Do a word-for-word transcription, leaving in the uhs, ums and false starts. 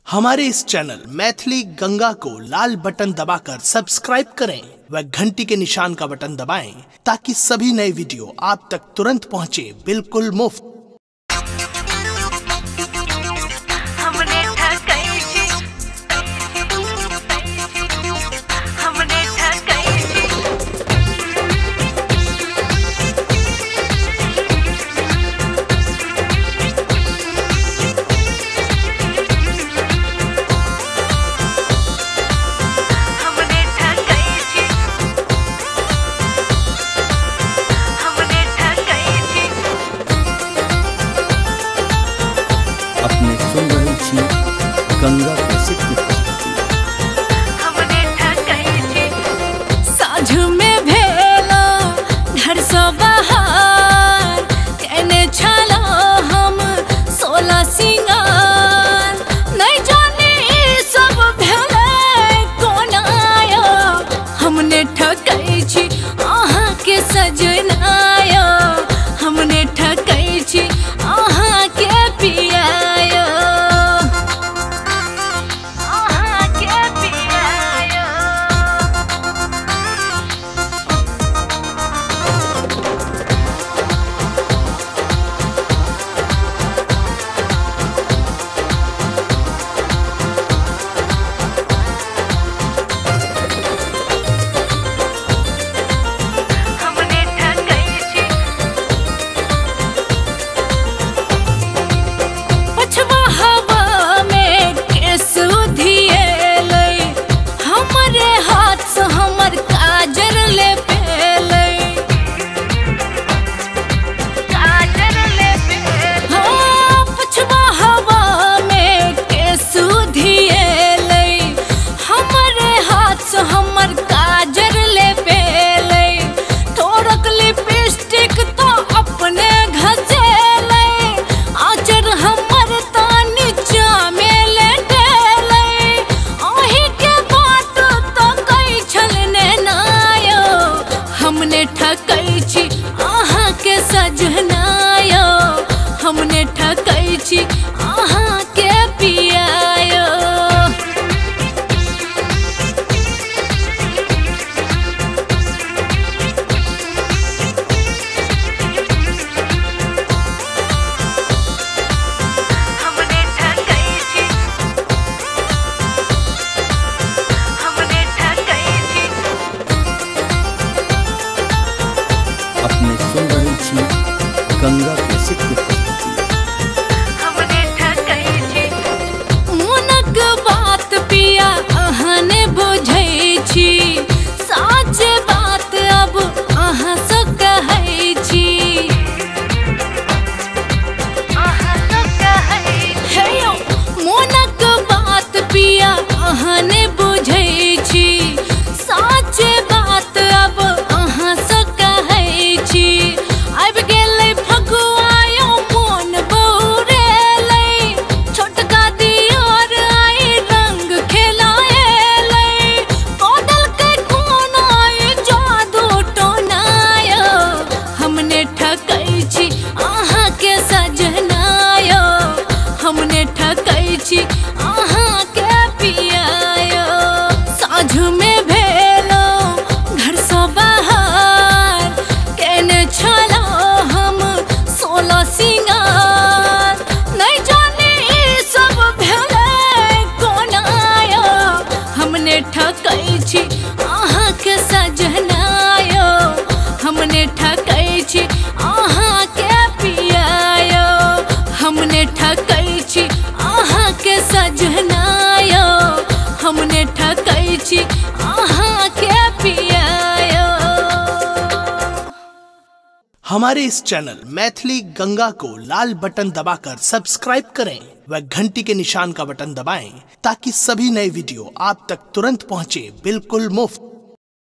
हमारे इस चैनल मैथिली गंगा को लाल बटन दबाकर सब्सक्राइब करें व घंटी के निशान का बटन दबाएं ताकि सभी नए वीडियो आप तक तुरंत पहुंचे बिल्कुल मुफ्त। अपने सुन रही थी गंगा कैसे की हमने ठकाई थी साझ में भेला घर सो बाहर कहने छला हम सोलह सिंगार नहीं जाने सब भेले कोन आया हमने ठकाई छी आहा के सजनाया हमने ठकाई छी आहा के पिया हमने ठकाई छी आहा के सजनायो हमने ठकाई छी आहा के पियायो हमने ठकाई छी हमने ठकाई छी अपने सुन रही थी गंगा कैसे की हमने ठकाई छी मोनक बात पिया अहाने बुझै छी साच बात अब अहाँ से कहै छी अहाँ से कहै हे यौ मोनक बात पिया अहाने बुझै छी साच बात अब अहाँ से कहै छी आबि गेलै फगुआयो मोन बौरेलै छोटका दियर आई रंग खेलाएलै कोदल के कोन आई जादू टोनायो हमने ठकाई छी आहा के सजनायो हमने ठकाई छी आहा के पियायो साझ में भेलो घर सो बाहर कहने छला हम सोलह सिंगार नहीं जाने सब भेले कोन आया हमने ठकाई छी आहा के सजनायो हमने ठकाई छी आहा के पियायो हमने ठकाई छी आहा के सजनायो हमने ठकाई छी आहा के पियायो। हमारे इस चैनल मैथिली गंगा को लाल बटन दबाकर सब्सक्राइब करें व घंटी के निशान का बटन दबाएं ताकि सभी नए वीडियो आप तक तुरंत पहुंचे बिल्कुल मुफ्त।